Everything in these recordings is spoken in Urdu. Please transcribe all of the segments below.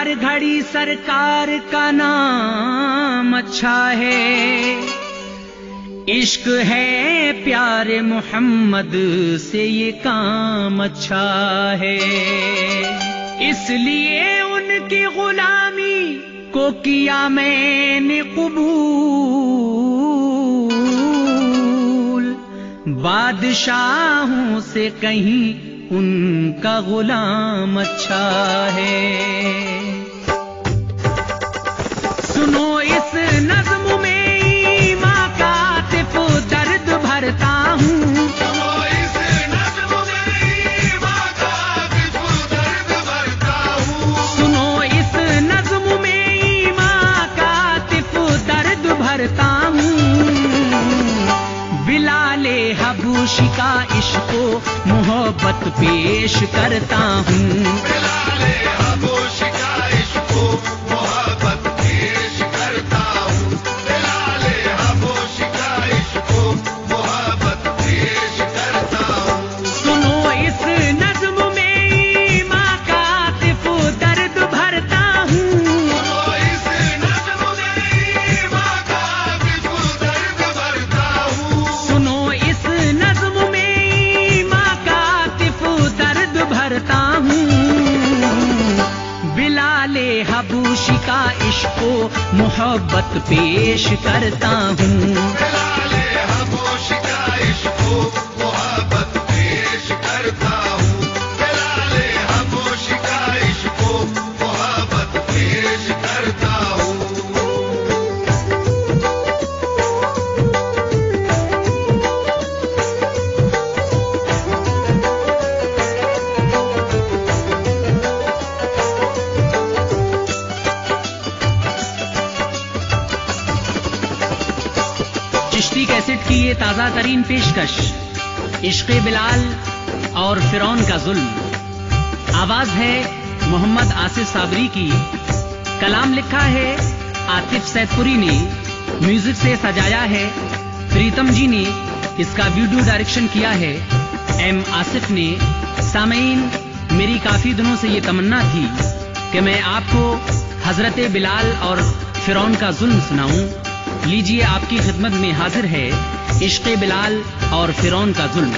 ہر گھڑی سرکار کا نام اچھا ہے، عشق ہے پیار محمد سے یہ کام اچھا ہے، اس لیے ان کی غلامی کو کیا میں نے قبول، بادشاہوں سے کہیں ان کا غلام اچھا ہے۔ سنو اس نظم میں ایماں کا عاطف درد بھرتا ہوں، سنو اس نظم میں ایماں کا عاطف درد بھرتا ہوں، سنو اس نظم میں ایماں کا عاطف درد بھرتا ہوں، بلال حبشی کا عشق و محبت پیش کرتا ہوں، بلال حبشی کا عشق و محبت پیش کرتا ہوں، بلال حبشی کا عشق و محبت پیش کرتا ہوں۔ سنو اس نظم میں ایماں کا عاطف درد بھرتا ہوں، سنو اس نظم میں ایماں کا عاطف درد بھرتا ہوں، سنو اس نظم میں ایماں کا عاطف درد بھرتا ہوں، بلال حبشی کا عشق و محبت پیش کرتا ہوں، بلال حبشی کا عشق و محبت پیش کرتا ہوں، بلال حبشی کا عشق و محبت پیش کرتا ہوں۔ چشتی کیسٹ کی یہ تازہ ترین پیشکش، عشق بلال اور فرعون کا ظلم۔ آواز ہے محمد آصف صابری کی، کلام لکھا ہے عاطف سید پوری نے، میوزک سے سجایا ہے پریتم جی نے، اس کا ویڈیو ڈائریکشن کیا ہے ایم آصف نے۔ سامعین، میری کافی دنوں سے یہ تمنا تھی کہ میں آپ کو حضرت بلال اور فرعون کا ظلم سناؤں۔ لیجیے آپ کی خدمت میں حاضر ہے عشق بلال اور فرعون کا ظلم۔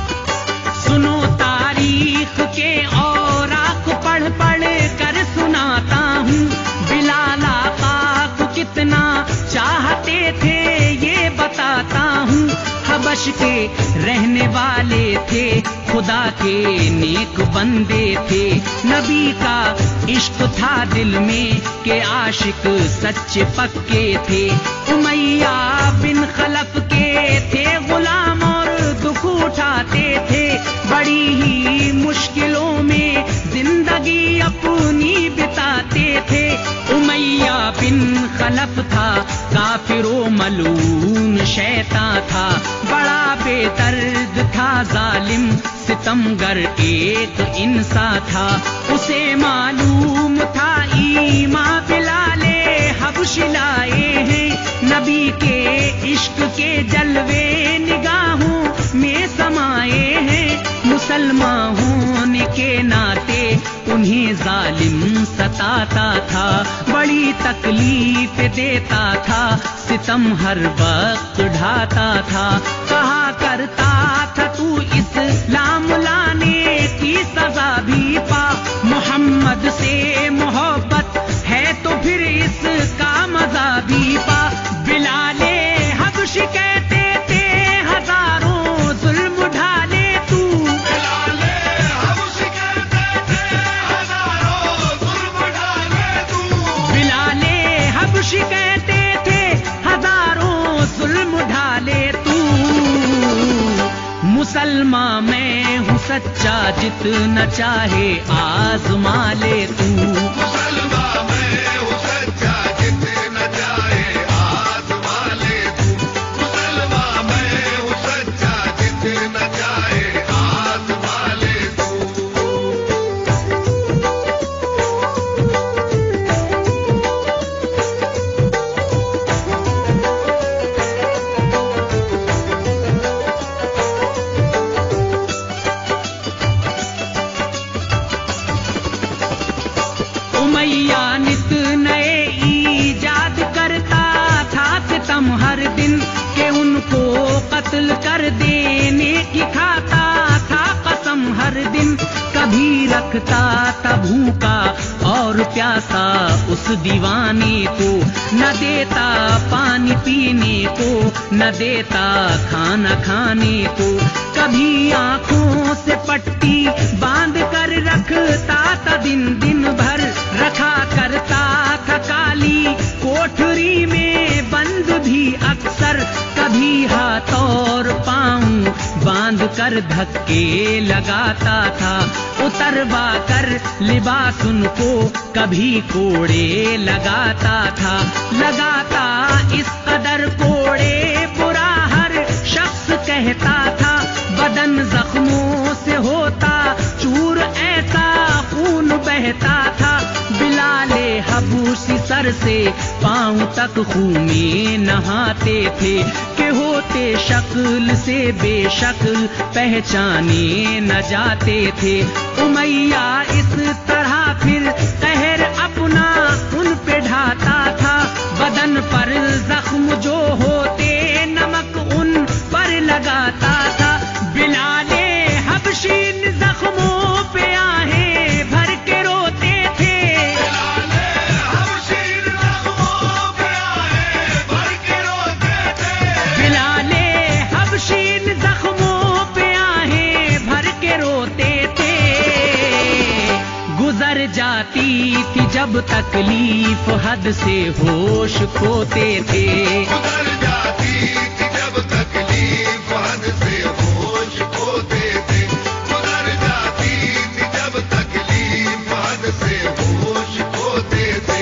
سنو تاریخ کے اوراق پڑھ پڑھ کر سناتا ہوں، بلال آقا کو کتنا چاہتے تھے یہ بتاتا ہوں، حبش کے رہنے والے تھے، خدا کے نیک بندے تھے، نبی کا عشق تھا دل میں کہ عاشق سچے پکے تھے، امیہ بن خلف کے تھے غلام اور دکھ اٹھاتے تھے، بڑی ہی مشکلوں میں زندگی اپنی بتاتے تھے، امیہ بن خلف تھا کافر و ملعون شیطان تھا، بڑا بے درد تھا ظالم ستمگر ایک انسان تھا، اسے معلوم تھا ایماں بلال حبشی لائے ہیں، نبی کے عشق کے جلوے نگاہوں میں سمائے ہیں، مسلمان ہونے کے ناطے انہیں ظالم ستاتا تھا، بڑی تکلیف دیتا تھا، ستم ہر وقت ڈھاتا تھا، کہا کرتا تھا تو اسلام لانے کی سزا بھی پا، محمد سے محبت ہے تو پھر اس کا مزہ بھی پا، بلال حبشی کہتے تھے ہزاروں ظلم ڈھالے تو، بلال حبشی کہتے تھے ہزاروں ظلم ڈالے تو، بلال حبشی کہتے تھے ہزاروں ظلم ڈھالے تو، مسلمان میں ہوں سچا جتنا چاہے آزما لے تو، مسلمان میں ہوں سچا جتنا چاہے آزما لے تو، مسلمان میں ہوں سچا جتنا چاہے آزما لے تو۔ کہ ان کو قتل کر دینے کی کھاتا تھا قسم ہر دن. کبھی رکھتا تھا بھوکا اور پیاسا اس دیوانے کو، نہ دیتا پانی پینے کو، نہ دیتا کھانا کھانے کو. کبھی آنکھوں سے پٹی باندھ کر رکھتا تھا دن دن بھر، رکھا کرتا تھا کالی کوٹھری میں بند بھی اکثر. کبھی ہاتھ اور پاؤں باندھ کر دھکے لگاتا تھا، اتروا کر لباس ان کو کبھی کوڑے لگاتا تھا. لگاتا اس قدر کوڑے برا ہر شخص کہتا تھا، بدن زخموں سے ہوتا چور ایسا خون بہتا تھا. بلال حبشی سر سے پاؤں تک خون میں نہاتے تھے کہ ہوتے شکل سے بے شکل پہچانے نہ جاتے تھے. امیہ اس طرح پھر قہر اپنا ان پہ ڈھاتا تھا، بدن پر زخم جو ہوتے نمک ان پر لگاتا تھا. بلال حبشی ان زخموں پہ آہیں بھر کے روتے تھے. بلال حبشی ان زخموں پہ آہیں بھر کے روتے تھے. گزر جاتی تھی جب تکلیف حد سے ہوش کھوتے تھے. گزر جاتی تھی جب تکلیف حد سے ہوش کھوتے تھے. گزر جاتی تھی جب تکلیف حد سے ہوش کھوتے تھے.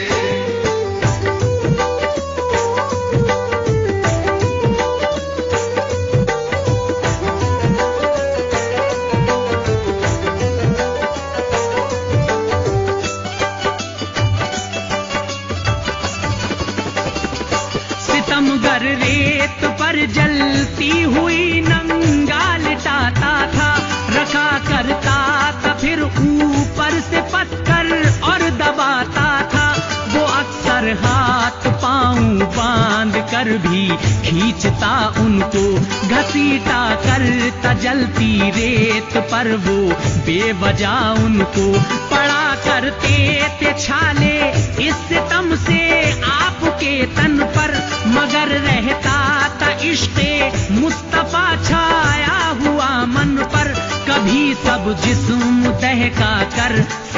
ستمگر ریت پر جلتی ہوئی ننگا لٹاتا تھا، رکھا کرتا تھا پھر اوپر سے پتھر اور دباتا تھا. وہ اکثر ہاتھ پاؤں باندھ کر بھی کھینچتا ان کو، گھسیٹا کرتا جلتی ریت پر وہ بے وجہ ان کو. پڑا کرتے تھے چھالے اس ستم سے آپ کے تن پر، مگر رہتا تھا عشق مصطفیٰ چھایا ہوا من پر. کبھی سب جسم دہکا کر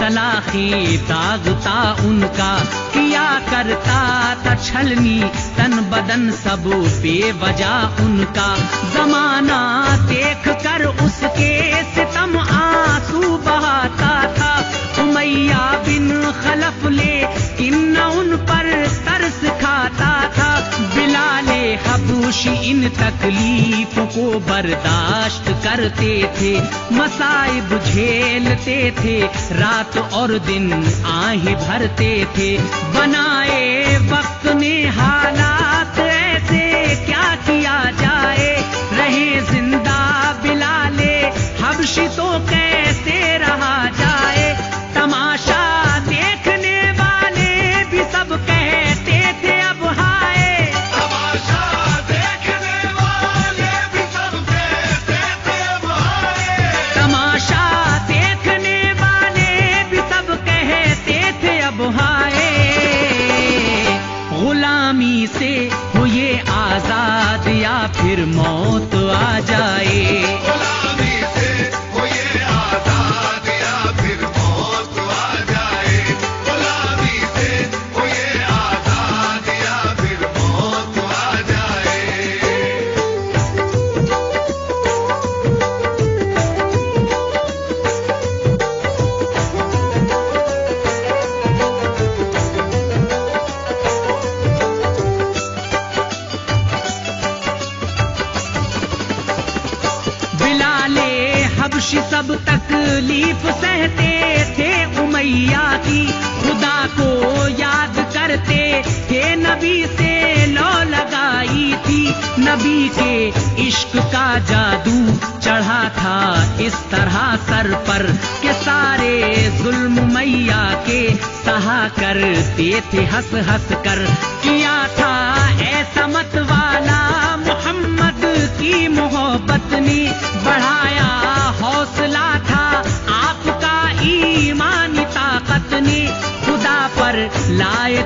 سلاخیں داغتا ان کا، کیا کرتا تھا چھلنی تن بدن سب بے وجہ ان کا. زمانہ دیکھ کر اس کے ستم آنسو بہاتا تھا. امیہ بن خلف لیکن ان پر ترس کھاتا تھا. بلال حبشی ان تکلیف کو برداشت کرتے تھے، مصائب جھیلتے تھے، رات اور دن آہیں بھرتے تھے. بنائے وقت نے حالات ایسے کیا کیا جائے، رہے زندہ بلال حبشی تو کیسے رہا جائے. تماشا دیکھنے والے بھی سب کہتے تھے اب ہائے. تماشا دیکھنے والے بھی سب کہتے تھے اب ہائے. تماشا دیکھنے والے بھی سب کہتے تھے اب ہائے. غلامی سے ہو یہ آزاد یا پھر موت آ جائے. غلامی سے ہو یہ آزاد یا پھر موت آ جائے. غلامی سے ہو یہ آزاد یا پھر موت آ جائے. بلال حبشی سب تکلیف سہتے تھے امیہ کی، خدا کو یاد کرتے تھے، نبی سے لو لگائی تھی. نبی کے عشق کا جادو چڑھا تھا اس طرح سر پر کہ سارے ظلم امیہ کے سہا کرتے تھے ہنس ہنس کر. کیا تھا ایسا مت والا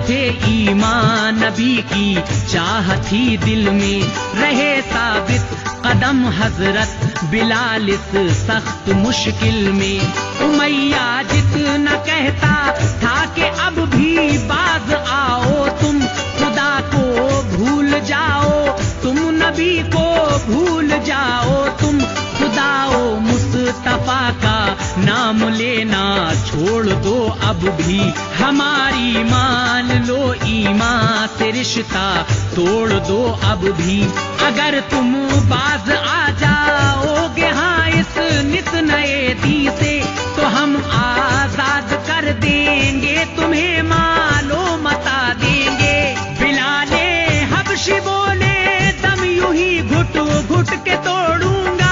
تھے ایمان نبی کی چاہت تھی دل میں، رہے ثابت قدم حضرت بلال اس سخت مشکل میں۔ امیہ جتنا کہتا تھا کہ اب بھی باز آؤ، تم خدا کو بھول جاؤ، تم نبی کو بھول جاؤ، تم خدا و مصطفیٰ کا نام لینا چھوڑ دو اب بھی، ہماری مان لو ایمان سے رشتہ توڑ دو اب بھی۔ اگر تم باز آ جاؤ گے ہاں اس نت نئے دی سے، تو ہم آزاد کر دیں گے تمہیں، مال و متا دیں گے۔ بلال حبشی بولے دم یوں ہی گھٹ گھٹ کے توڑوں گا،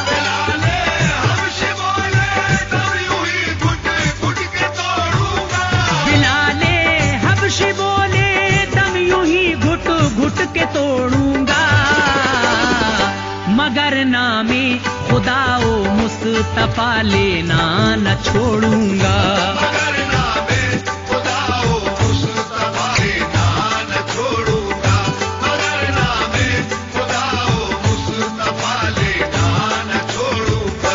کے توڑوں گا، مگر نام خدا و مصطفیٰ لینا نہ چھوڑوں گا۔ مگر نام خدا و مصطفیٰ لینا نہ چھوڑوں گا، مگر نام خدا و مصطفیٰ لینا نہ چھوڑوں گا۔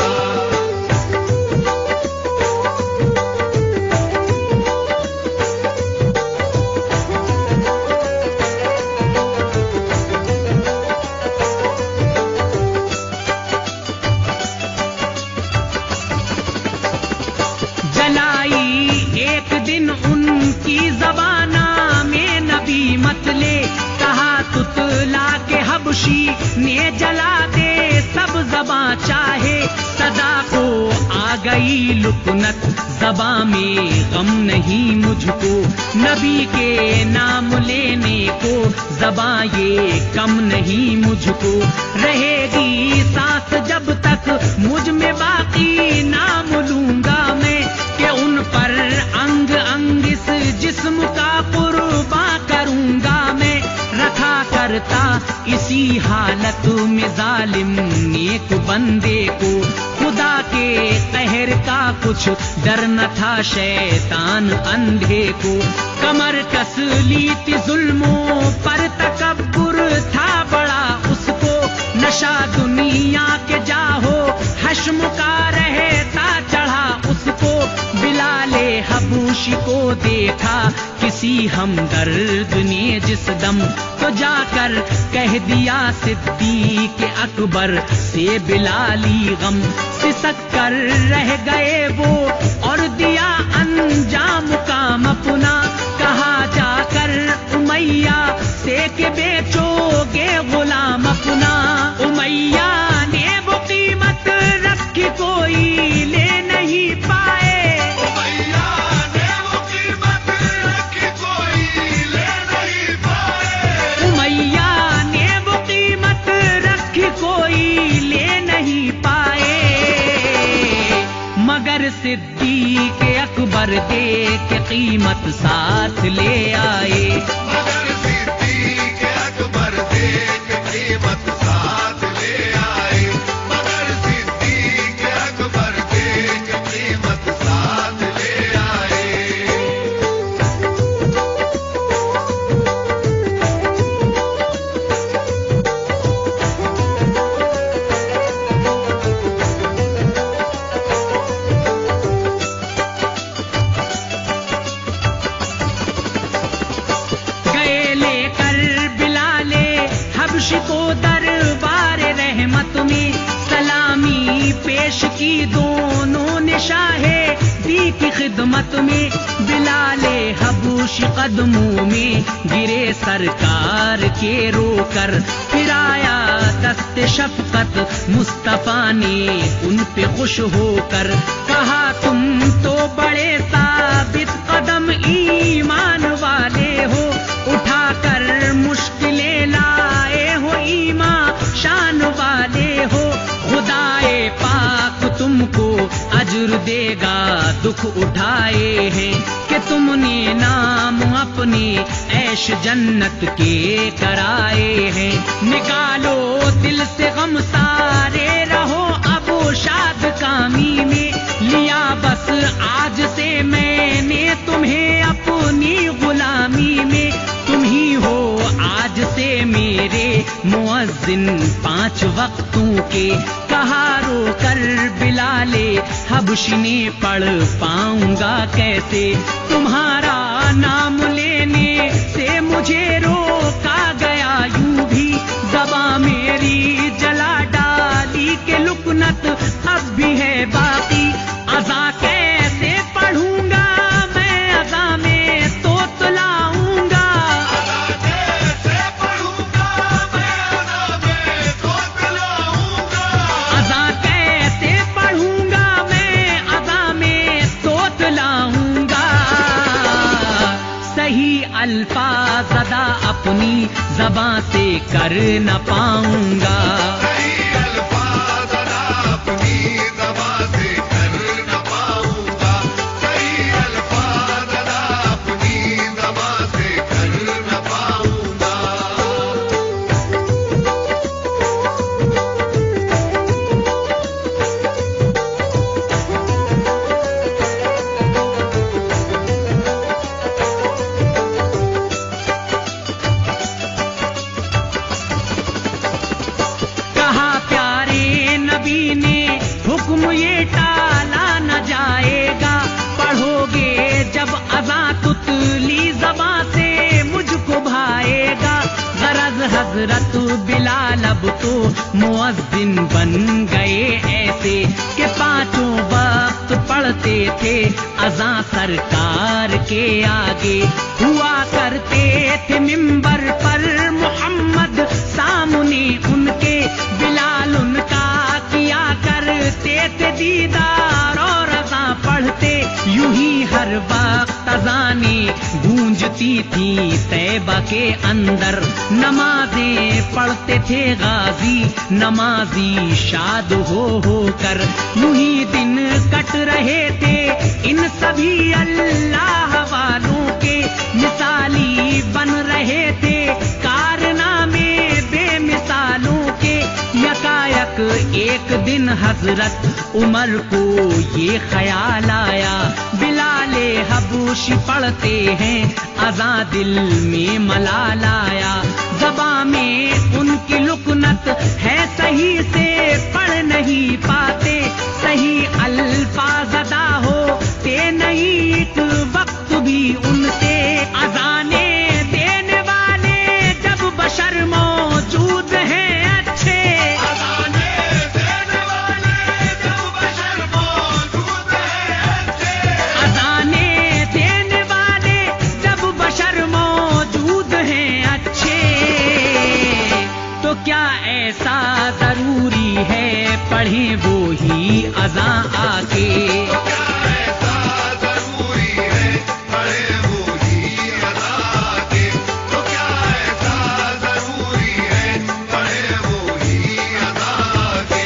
ایک دن ان کی زبان میں نبی مت لے، کہا تتلا کے حبشی نے جلا دے سب زباں چاہے، صدا کو آ گئی لکنت زباں میں غم نہیں مجھ کو، نبی کے نام لینے کو زباں یہ کم نہیں مجھ کو، رہے گی سانس جب تک مجھ میں باقی نام لوں گا میں، کہ ان پر انگ انگ اس جسم کا قرباں کروں گا میں، رکھا کرتا اسی حالت میں ظالم نیک بندے کو، خدا کے قہر کا کچھ ڈر نہ تھا شیطان اندھے کو، کمر کس لی تھی ظلموں پر تکبر تھا بڑا اس کو، نشہ دنیا کے جاہو حشم کا رہتا چڑھا اس کو، بلال حبشی کو دیکھا کسی ہمدرد نے جس دم، تو جا کر کہہ دیا صدیق اکبر سے بلالی غم، سسک کر رہ گئے وہ اور دیا انجام کام اپنا، کہا جا کر امیہ سے کہ بیچو گے غلام اپنا، امیہ نے وہ قیمت رکھی کوئی لے نہیں پائے، مگر صدیق اکبر دے کے قیمت ساتھ لے آئے، مگر صدیق اکبر دے کے قیمت ساتھ لے آئے، مگر صدیق اکبر دے کے قیمت ساتھ لے آئے۔ کو دربار رحمت میں سلامی پیش کی دونوں نے شاہ دی کی خدمت میں، بلال حبشی قدموں میں گرے سرکار کے رو کر، پھر آیا دست شفقت مصطفیٰ نے ان پہ خوش ہو کر، کہا تم تو بڑے ثابت قدم ایمان والے ہو، اٹھا کر مشکلیں لائے ہو ایمان شان والے ہو، خدائے پاک تم کو اجر دے گا دکھ اٹھائے ہیں، کہ تم نے نام اپنے عیش جنت کے کرائے ہیں، نکالو دل سے غم سارے رہو اب شاد کامی میں، لیا بس آج سے میں نے تمہیں اپنی غلام مؤذن 5 وقتوں کے، کہا رو کر بلال حبشی نے پڑھ پاؤں گا کیسے، تمہارا نام لینے سے مجھے روکا گیا، یوں بھی زباں میری جلا ڈالی کہ لکنت اب بھی ہے باقی، اذا کیسے پڑھوں گا میں اذا میں تو تلاؤں گا، کیسے پڑھوں گا میں اذا میں تو تلاؤں گا، اذا کیسے پڑھوں گا میں اذا میں تو تلاؤں گا، صحیح الفاظ ادا اپنی زباں سے کر نہ پاؤں گا، صحیح الفاظ ادا اپنی زبان سے کر نہ پاؤں گا، صحیح الفاظ ادا اپنی زبان سے کر نہ پاؤں گا۔ کہا پیارے نبی نے حکم یہ ٹالا نہ جائے گا، پڑھو گے جب اذاں تتلی زباں سے مجھ کو بھائے گا، غرض حضرت بلال اب تو مؤذن بن گئے ایسے کہ 5 وقت پڑھتے تھے اذاں سرکار کے آگے، ہوا کرتے تھے ممبر پر محمد سامنے ان کے، بلال ان کا کیا کرتے تھے دیدار اور اذاں پڑھتے، یوں ہی ہر وقت اذانیں گونجتی تھی طیبہ کے اندر، نمازیں پڑھتے تھے غازی نمازی شاد ہو کر، یوں ہی دن کٹ رہے تھے ان سبھی اللہ والوں کے، مثالی بن رہے تھے کارنامے بے مثالوں کے، یکایک ایک دن حضرت عمر کو یہ خیال آیا، بلال حبشی پڑھتے ہیں اذاں دل میں ملال آیا، زباں میں ان کی لکنت ہے صحیح سے پڑھ نہیں پاتے، صحیح الفاظ ادا ہوتے نہیں ایک وقت بھی ان سے، اذانیں دینے والے جب بشر موجود ہیں اچھے، اذانیں دینے والے جب بشر موجود ہیں اچھے، اذانیں دینے والے جب بشر موجود ہیں اچھے، تو کیا ایسا ضروری ہے پڑھیں وہی اذاں آ کے، تو کیا ایسا ضروری ہے پڑھے وہی اذاں کے، تو کیا ایسا ضروری ہے پڑھے وہی اذاں کے۔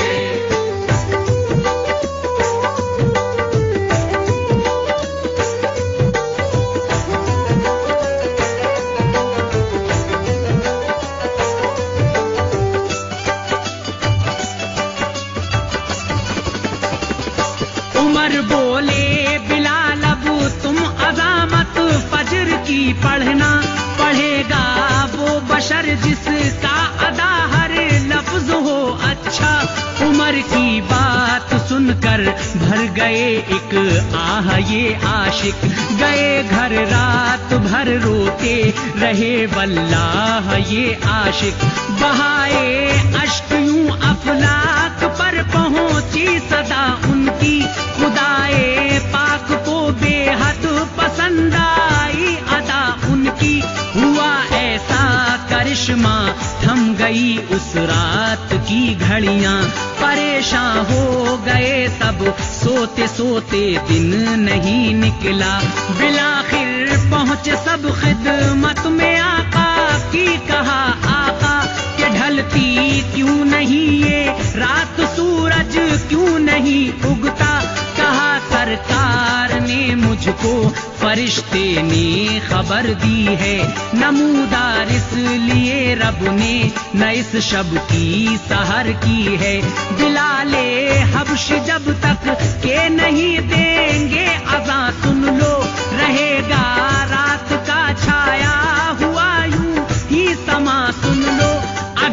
عمر بولے بلال اب تم عظامت فجر کی پڑھنا، پڑھے گا وہ بشر جس کا ادا ہر لفظ ہو اچھا، عمر کی بات سن کر بھر گئے ایک آہ یہ عاشق، گئے گھر رات بھر روتے رہے واللہ یہ عاشق، بہائے اشک یوں افلاک پر پہنچی صدا ان کی، خدائے پاک کو بے حد پسند آئی ادا ان کی، ہوا ایسا کرشمہ تھم گئی اس رات کی گھڑیاں، پریشان ہو گئے سب سوتے سوتے دن نہیں نکلا، بالآخر پہنچے سب خدمت میں آقا کی، کہا آقا کہ ڈھلتی کیوں نہیں یہ رات، سورج کیوں نہیں اگتا، کہا سرکار نے مجھ کو فرشتے نے خبر دی ہے، نمودار اس لیے رب نے نہ اس شب کی سحر کی ہے، بلال حبش جب تک کہ نہیں دیں گے اذاں سن لو، رہے گا رات کا چھایا ہوا یوں ہی سما سن لو،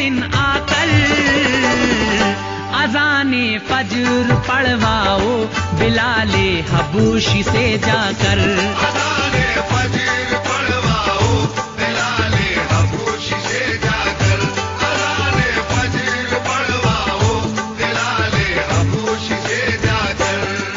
حسین آ کر اذان فجر پڑھواؤ بلال حبشی سے جا کر اذان فجر پڑھواؤ بلال حبشی سے جا کر اذان فجر پڑھواؤ بلال حبشی سے جا کر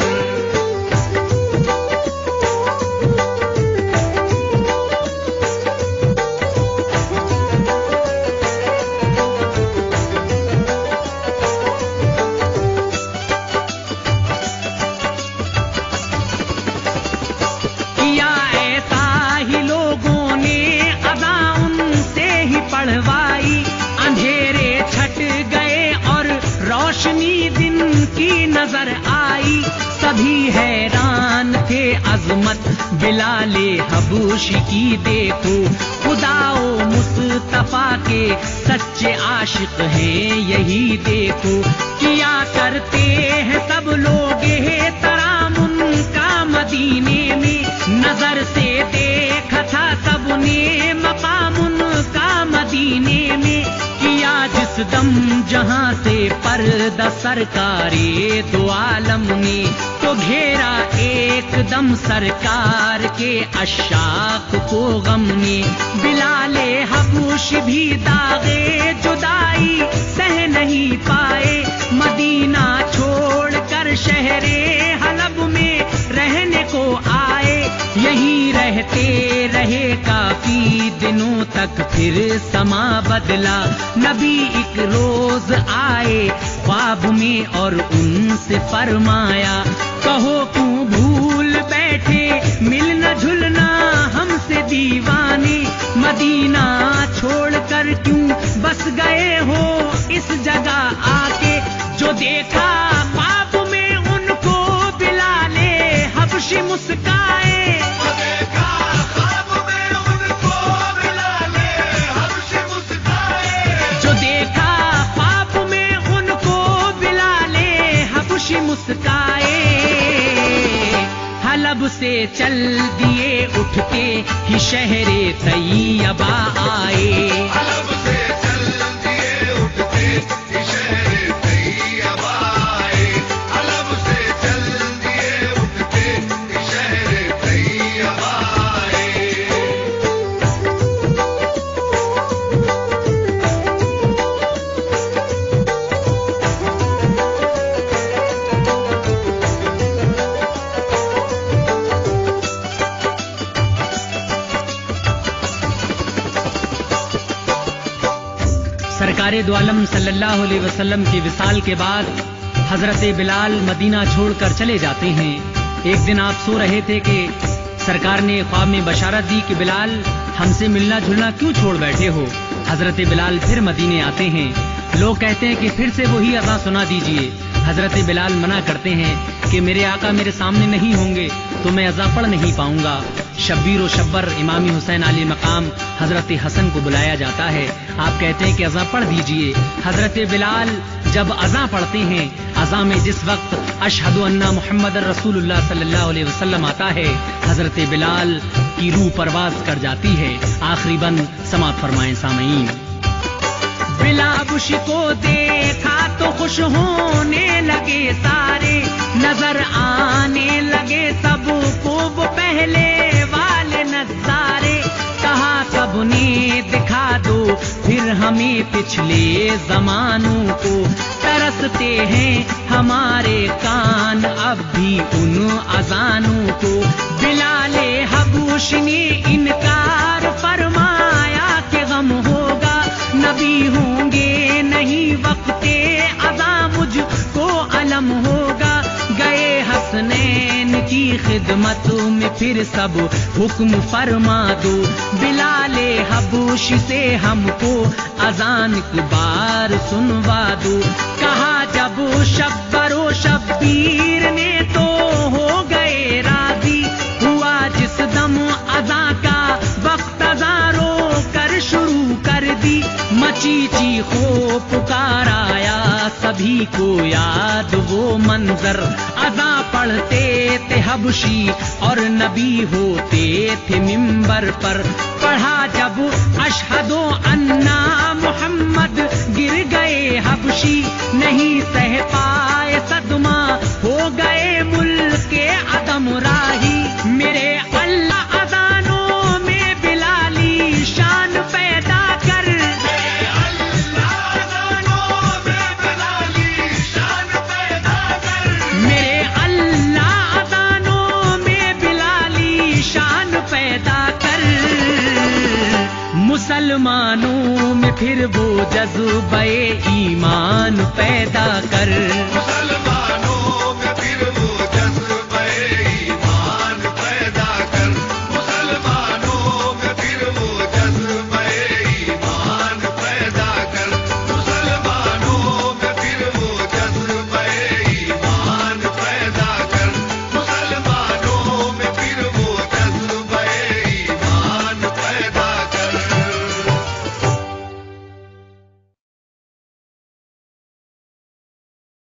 پڑھوائی اندھیرے چھٹ گئے اور روشنی دن کی نظر آئی سبھی حیران تھے عظمت بلال حبشی کی دیکھو خدا و مصطفیٰ کے سچے عاشق ہیں یہی دیکھو کیا کرتے ہیں سب لوگ ترامن کا مدینے میں نظر سے دیکھا تھا سب نے مقام ان کا مدینے میں کیا جس دم جہاں سے پردہ سرکار دو عالم نے تو گھیرا ایک دم سرکار کے عشاق کو غم نے بلال حبشی بھی داغے جدائی سہ نہیں پائے مدینہ چھوڑ کر شہر حلب میں رہنے کو آئے یہی رہتے رہے کافی دنوں تک پھر سما بدلا نبی ایک روز آئے خواب میں اور ان سے فرمایا کہو کیوں بھول بیٹھے ملنا جھلنا ہم سے دیوانے مدینہ چھوڑ کر کیوں بس گئے ہو اس جگہ آ کے جو دیکھا خواب میں ان کو بلال حبشی مسکائے حلب سے چل دیے اٹھتے ہی شہر طیبہ آئے حلب سے چل دیے اٹھتے ہی شہر طیبہ آئے حلب سے چل دیے اٹھتے ہی شہر طیبہ آئے سرکار دو عالم صلی اللہ علیہ وسلم کی وصال کے بعد حضرت بلال مدینہ چھوڑ کر چلے جاتے ہیں ایک دن آپ سو رہے تھے کہ سرکار نے خواب میں بشارت دی کہ بلال ہم سے ملنا جھلنا کیوں چھوڑ بیٹھے ہو حضرت بلال پھر مدینے آتے ہیں لوگ کہتے ہیں کہ پھر سے وہی اذان سنا دیجئے حضرت بلال منع کرتے ہیں کہ میرے آقا میرے سامنے نہیں ہوں گے تو میں اذان پڑھ نہیں پاؤں گا شبیر و شبر امام حسین علی مقام حضرت حسن کو بلایا جاتا ہے آپ کہتے ہیں کہ اذان پڑھ دیجئے حضرت بلال جب اذان پڑھتے ہیں اذان میں جس وقت اشہد ان محمد رسول اللہ صلی اللہ علیہ وسلم آتا ہے حضرت بلال کی روح پرواز کر جاتی ہے آخری بند سماعت فرمائیں سامعین بلا حبشی کو دیکھا تو خوش ہونے لگے سارے نظر آنے لگے سب کو وہ پہلے والے نظارے کہا سب نے دکھا دو پھر ہمیں پچھلے زمانوں کو ترستے ہیں ہمارے کان اب بھی ان اذانوں کو بلال حبشی نے انکار فرمایا کہ غم ہوگا نبی ہوں گے نہیں وقت اذان مجھ کو علم ہوگا گئے حسنین کی خدمت میں پھر سب حکم فرما دو بلال حبشی سے ہم کو اذان کی بار سنوا دو کہا جب شبر و شبیر نے تو ہو گئے راضی ہوا جس دم اذان کا وقت اذان رو کر شروع کر دی مچی چیخو پکار آیا سبھی کو یاد وہ منظر اذان پڑھتے تھے حبشی اور نبی ہوتے تھے منبر پر پڑھا جب اشہد انا محمد دلوں میں پھر وہ جذبہ ایمان پیدا کر۔ مسلمان